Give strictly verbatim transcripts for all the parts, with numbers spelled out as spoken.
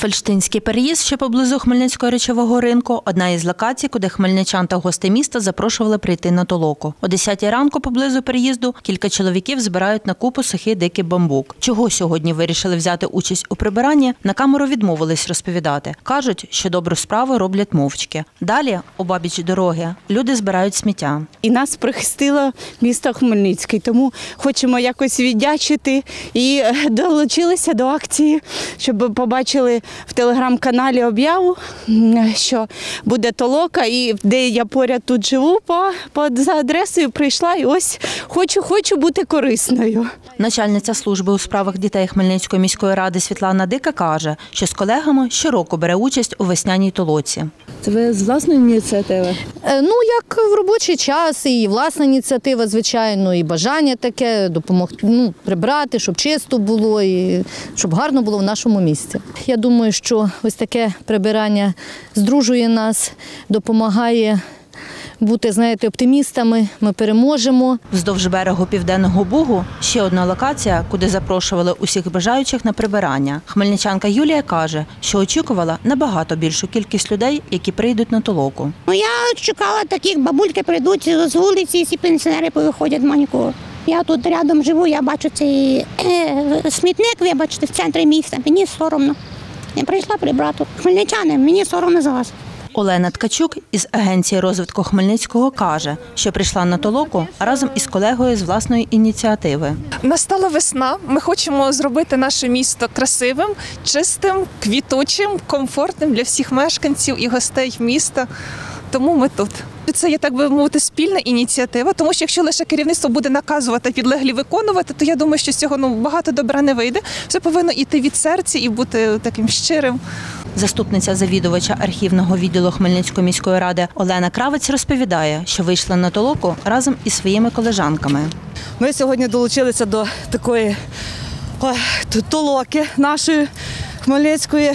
Фельштинський переїзд, що поблизу Хмельницького речового ринку – одна із локацій, куди хмельничан та гостей міста запрошували прийти на толоку. О десятій ранку поблизу переїзду кілька чоловіків збирають на купу сухий дикий бамбук. Чого сьогодні вирішили взяти участь у прибиранні, на камеру відмовились розповідати. Кажуть, що добру справу роблять мовчки. Далі, обабіч дороги, люди збирають сміття. І нас прихистило місто Хмельницький, тому хочемо якось віддячити і долучилися до акції, щоб побачили в телеграм-каналі об'яву, що буде толока, і де я поряд тут живу, по, по, за адресою прийшла і ось хочу, хочу бути корисною. Начальниця служби у справах дітей Хмельницької міської ради Світлана Дика каже, що з колегами щороку бере участь у весняній толоці. Це ви з власної ініціативи? Ну, як в робочий час, і власна ініціатива, звичайно, і бажання таке, допомогти, ну, прибрати, щоб чисто було, і щоб гарно було в нашому місті. Я думаю, що ось таке прибирання здружує нас, допомагає бути, знаєте, оптимістами, ми переможемо. Вздовж берегу Південного Бугу ще одна локація, куди запрошували усіх бажаючих на прибирання. Хмельничанка Юлія каже, що очікувала набагато більшу кількість людей, які прийдуть на толоку. Ну, я чекала таких, бабульки прийдуть з вулиці, всі пенсіонери повиходять маленько. Я тут рядом живу, я бачу цей е, смітник, вибачте, в центрі міста. Мені соромно. Я прийшла прибрати. Хмельничани, мені соромно за вас. Олена Ткачук із агенції розвитку Хмельницького каже, що прийшла на толоку разом із колегою з власної ініціативи. Настала весна, ми хочемо зробити наше місто красивим, чистим, квітучим, комфортним для всіх мешканців і гостей міста, тому ми тут. Це є, так би мовити, спільна ініціатива, тому що якщо лише керівництво буде наказувати, підлеглі виконувати, то я думаю, що з цього ну, багато добра не вийде. Все повинно йти від серця і бути таким щирим. Заступниця завідувача архівного відділу Хмельницької міської ради Олена Кравець розповідає, що вийшла на толоку разом із своїми колежанками. Ми сьогодні долучилися до такої ой, толоки нашої Хмельницької,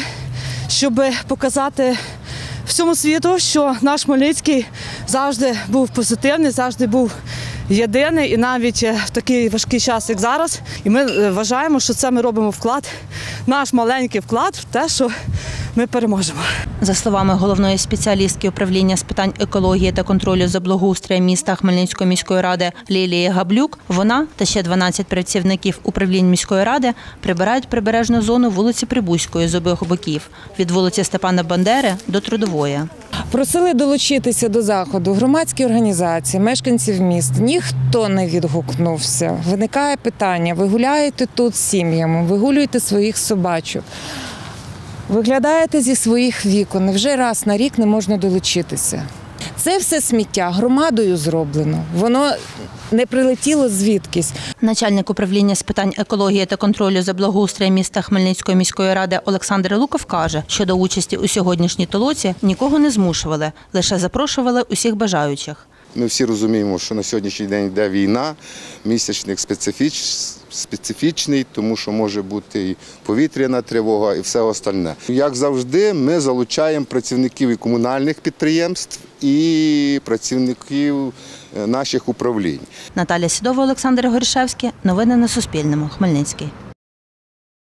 щоб показати всьому світу, що наш Хмельницький завжди був позитивний, завжди був єдиний, і навіть в такий важкий час, як зараз. І ми вважаємо, що це ми робимо вклад, наш маленький вклад в те, що ми переможемо. За словами головної спеціалістки управління з питань екології та контролю за благоустроєм міста Хмельницької міської ради Лілії Габлюк, вона та ще дванадцять працівників управлінь міської ради прибирають прибережну зону вулиці Прибузької з обох боків, від вулиці Степана Бандери до Трудової. Просили долучитися до заходу громадські організації, мешканців міст. Ніхто не відгукнувся. Виникає питання, ви гуляєте тут з сім'ями, вигулюєте своїх собачок, виглядаєте зі своїх вікон, невже раз на рік не можна долучитися? Це все сміття громадою зроблено, воно не прилетіло звідкись. Начальник управління з питань екології та контролю за благоустроєм міста Хмельницької міської ради Олександр Луков каже, що до участі у сьогоднішній толоці нікого не змушували, лише запрошували усіх бажаючих. Ми всі розуміємо, що на сьогоднішній день йде війна, місячник специфіч, специфічний, тому що може бути і повітряна тривога, і все остальне. Як завжди, ми залучаємо працівників і комунальних підприємств, і працівників наших управлінь. Наталя Сідова, Олександр Горішевський. Новини на Суспільному. Хмельницький.